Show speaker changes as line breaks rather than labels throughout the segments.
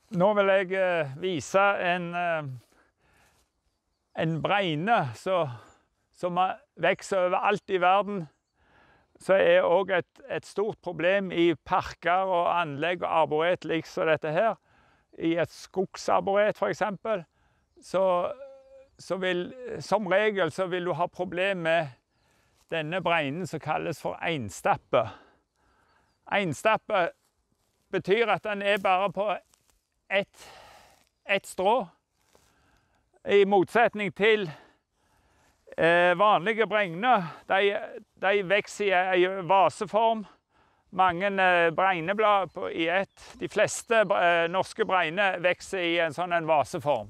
Nå vil jeg vise en bregne som vokser overalt i verden. Så er også et stort problem i parker og anlegg og arboret liksom dette her. I et skogsarboret for eksempel, som regel så vil du ha problem med denne breinen som kalles for einstappe. Einstappe betyr at den er bare på ett strå, i motsetning til vanlige bregner. De vokser i vaseform. Mange bregneblad i ett. De fleste norske bregner vokser i en sånn vaseform.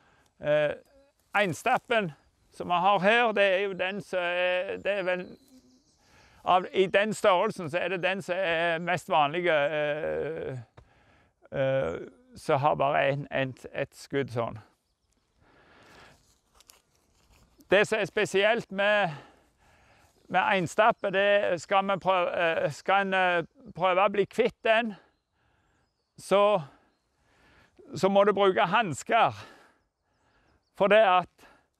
Einstappen som vi har her, det er jo den som det er vel i den størrelsen så er det den som er mest vanlige, som har bare et skudd sånn. Det som er spesielt med einstappe, det skal en prøve å bli kvitt den, så må du bruke handsker. For det at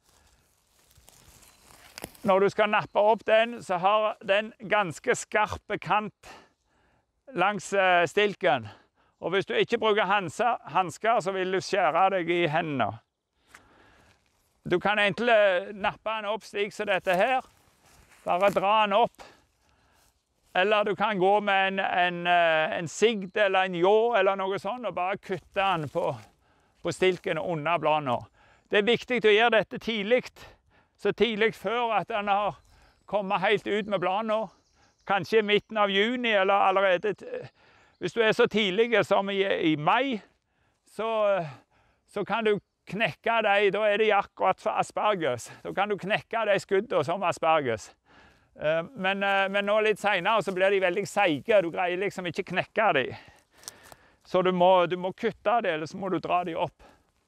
når du skal nappe opp den, så har den ganske skarpe kant langs stilken. Og hvis du ikke bruker handsker, så vil du skjære deg i hendene. Du kan egentlig nappe den opp slik som dette her. Bare dra den opp. Eller du kan gå med en sigd eller en ljå eller noe sånt, og bare kutte den på stilken under bladene. Det er viktig å gjøre dette tidlig. Så tidlig før at den har kommet helt ut med bladene. Kanskje i midten av juni, eller allerede. Hvis du er så tidlig som i mai, så kan du knekke dem, da er de akkurat for asperges. Da kan du knekke de skuddene som asperges. Men nå litt senere så blir de veldig seige, du greier liksom ikke knekke dem. Så du må kutte dem, eller så må du dra dem opp.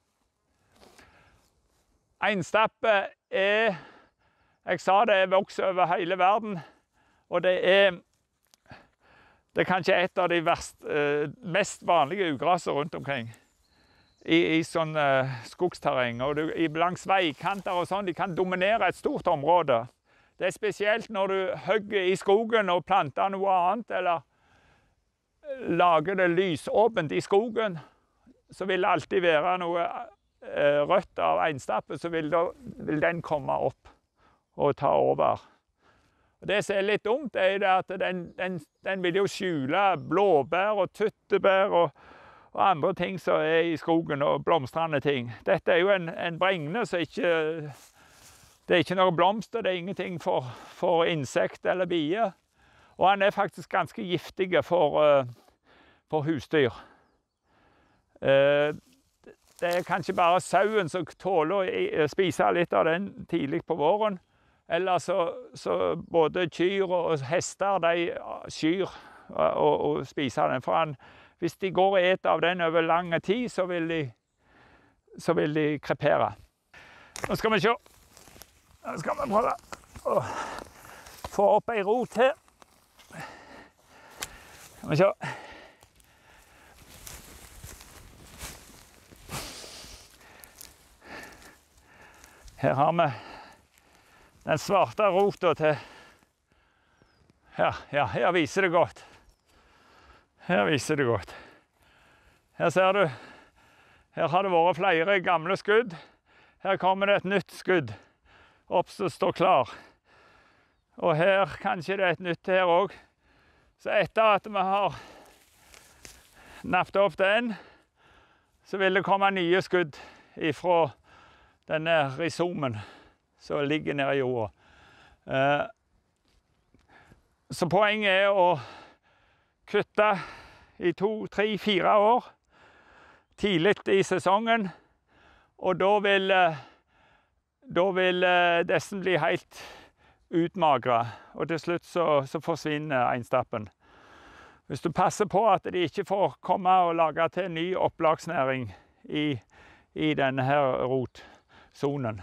Einstappe jeg sa det vokser over hele verden, og det er kanskje et av de mest vanlige ugrasser rundt omkring. I sånn skogsterreng, og langs veikanter og sånn, de kan dominere et stort område. Det er spesielt når du hugger i skogen og planter noe annet, eller lager det lysåpent i skogen, så vil det alltid være noe rødt av einstappe, så vil den komme opp og ta over. Og det som er litt dumt, er at den vil jo skjule blåbær og tyttebær og andre ting som er i skogen, og blomstrende ting. Dette er jo en bregne, så det er ikke noe blomster, det er ingenting for insekt eller bier. Og han er faktisk ganske giftig for husdyr. Det er kanskje bare sauen som tåler å spise litt av den tidlig på våren. Eller så både kyr og hester, de skyr og spiser den. For hvis de går og eter av den over lang tid, så vil de krepere. Nå skal vi se. Nå skal vi prøve å få opp en rot her. Skal vi se. Her har vi den svarte rota til. Her viser det godt. Her viser det godt. Her ser du, her har det vært flere gamle skudd. Her kommer det et nytt skudd opp som står klar. Og her kanskje det er et nytt her også. Så etter at vi har nappet opp den, så vil det komme nye skudd ifra denne rhizomen som ligger nede i jorda. Så poenget er å kutte i 2, 3, 4 år tidlig i sesongen, og da vil disse bli helt utmagre, og til slutt så forsvinner einstappen. Hvis du passer på at de ikke får komme og lage til ny opplagsnæring i denne her rotsonen,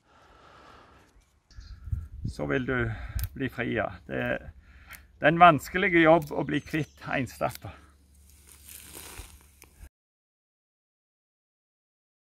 så vil du bli fri. Det er en vanskelig jobb å bli kvitt einstappe.